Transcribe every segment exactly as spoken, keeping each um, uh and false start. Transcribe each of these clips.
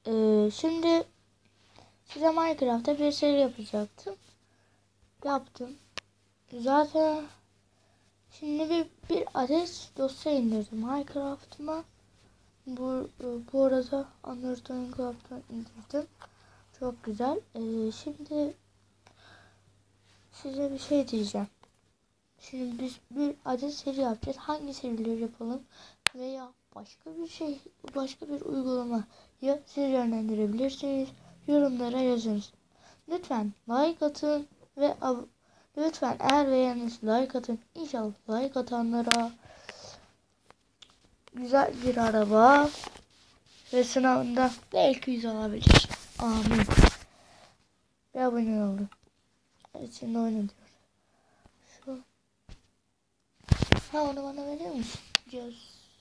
Ee, şimdi size Minecraft'ta bir seri yapacaktım. Yaptım. Zaten şimdi bir, bir adet dosya indirdim Minecraft'ıma. Bu, bu arada Undertale Club'dan indirdim. Çok güzel. Ee, şimdi size bir şey diyeceğim. Şimdi biz bir adet seri yapacağız. Hangi serileri yapalım veya başka bir şey, başka bir uygulama ya siz yönlendirebilirsiniz. Yorumlara yazınız. Lütfen like atın ve lütfen eğer beğenirseniz like atın. İnşallah like atanlara güzel bir araba ve sınavında belki yüz alabilir. Amin. Ve abone olun. Evet, şimdi oyun ediyoruz. Şu. Ha, onu bana verir misin? Cihaz.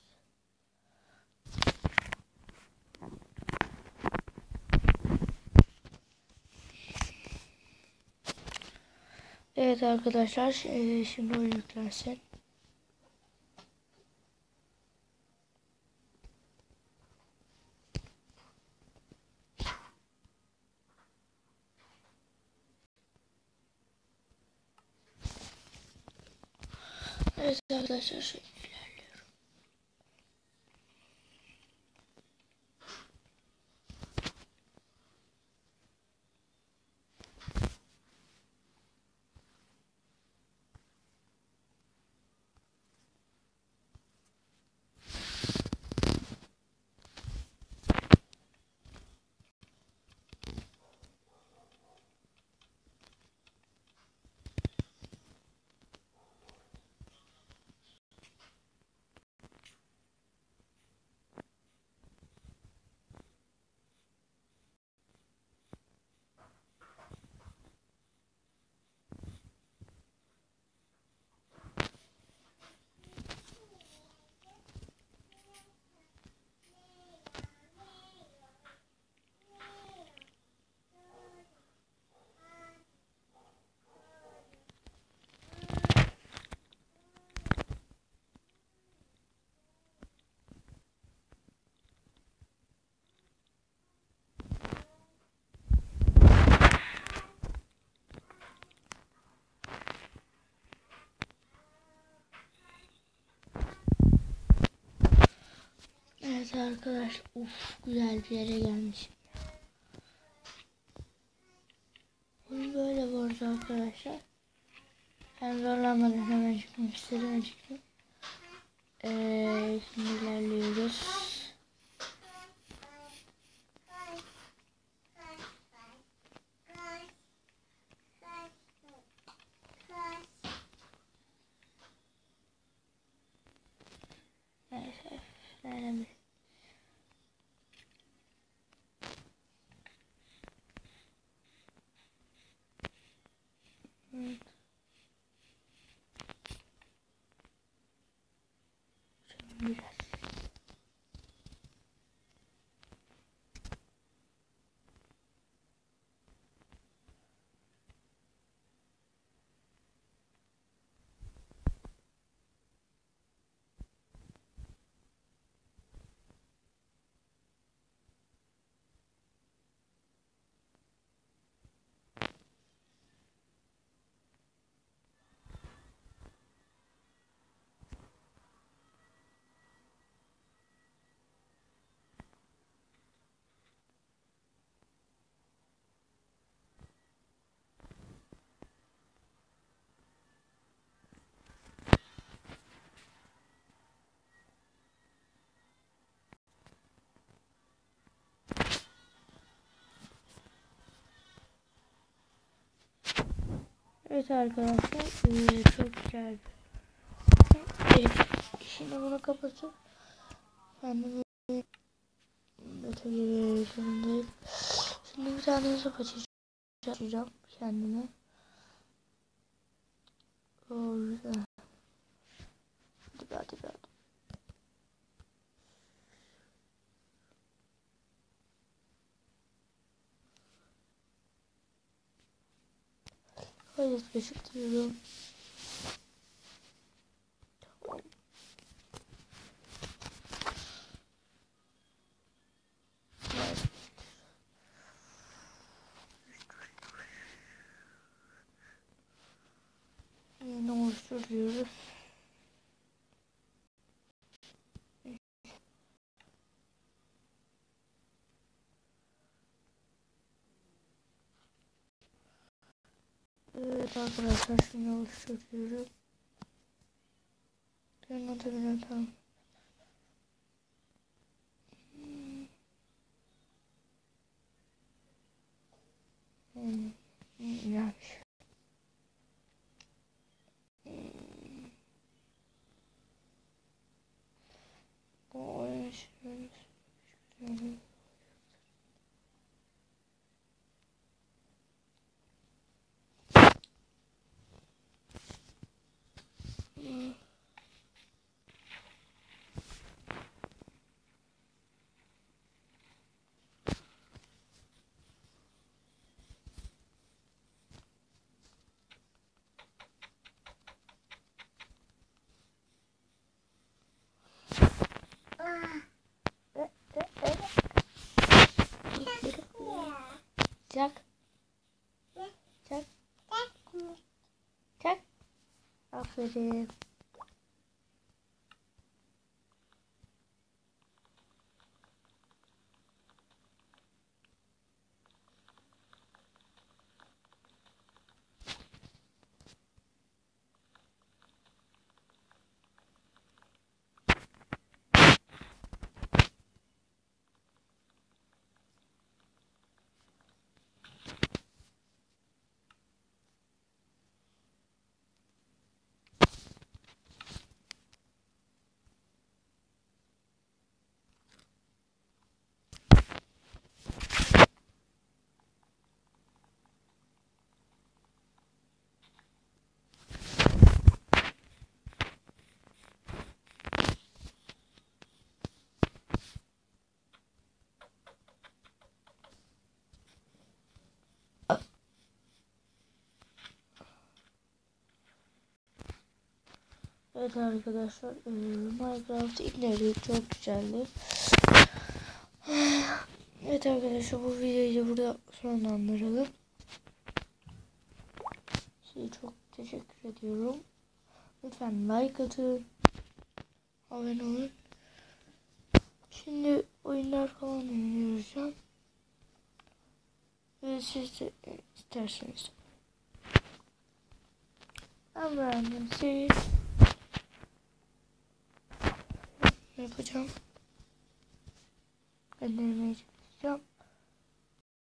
Evet arkadaşlar, şimdi oyun yüklensin. Evet arkadaşlar, şimdi ilerliyorum. Evet arkadaşlar, uf, güzel bir yere gelmişim. Oyun böyle bu arada arkadaşlar. Hem zorlanmadan hemen çıkmak istedim, çıktım. Ee, şimdi ilerliyoruz. Evet, önemli. Evet. Biraz. Evet arkadaşlar, ee, çok güzel. Evet, şimdi bunu kapatıp kendimi öte geri şimdi şimdi bir tane hesap açacağım kendime. O güzel. Hadi hadi hadi. Hayır, beşik diyorum. Evet. oluşturuyoruz. Evet arkadaşlar, şimdi oluşturuyorum. Ben atabilirim, tamam. Hmm. Hmm. Yanlış. Hmm. Bu oyun şöyle. Şöyle. Hmm. Çak. Çak. Çak. Aferin. Evet arkadaşlar, Minecraft indirdik, çok güzeldi. Evet arkadaşlar, bu videoyu burada sonlandıralım. Size çok teşekkür ediyorum. Lütfen like atın, abone olun. Şimdi oyunlar falan oynayacağım. Ve siz de isterseniz. Ben beğendim. Siz yapacağım. Ben denemeye çalışacağım.